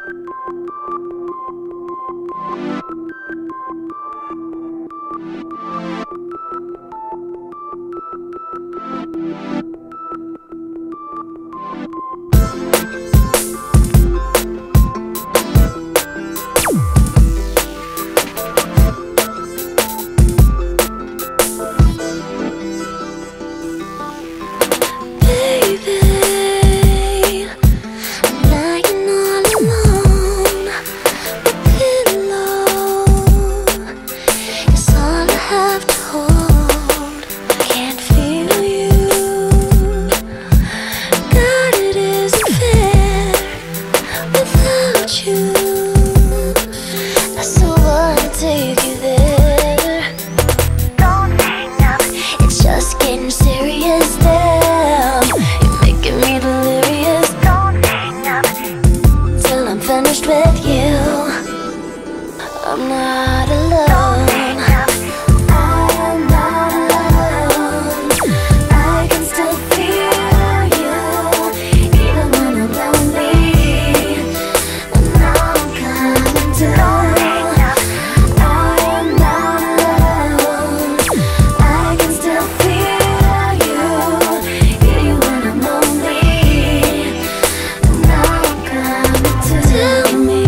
I'm not alone. I'm not alone. I can still feel you, even when I'm lonely. And now I'm coming to. I'm not alone. I can still feel you, even when I'm lonely. And now I'm coming to. Tell me.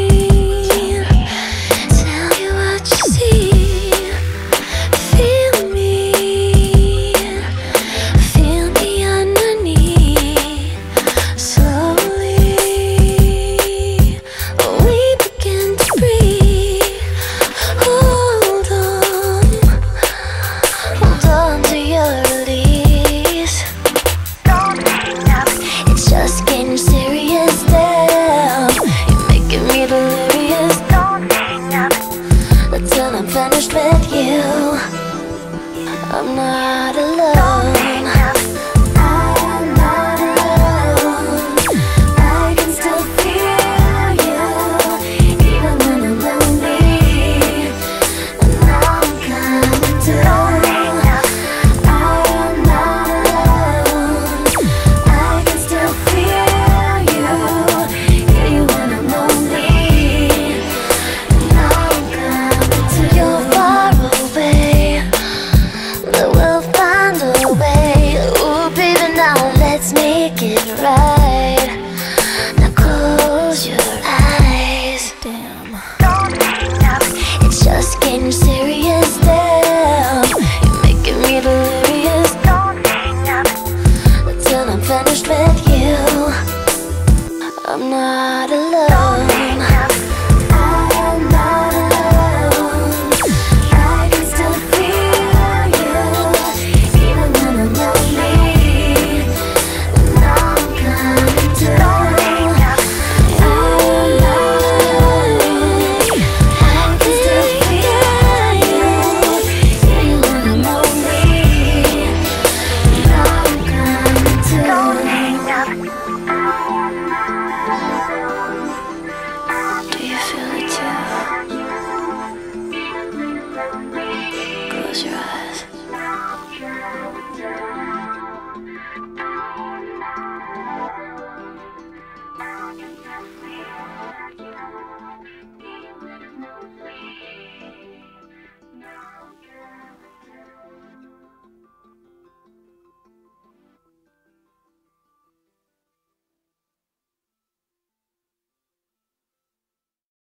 Till I'm finished with you, I'm not alone. I'm not alone. I can still feel you, even when I'm lonely. And now I'm coming to. I'm not alone. I can still feel you, even when I'm lonely. And now I'm coming. You're far away, but we'll find a way. Ooh, baby, now let's make it right. Now close your eyes. Damn. It's just getting serious, damn. You're making me delirious. Till I'm finished with you, I'm not alone. Close your eyes.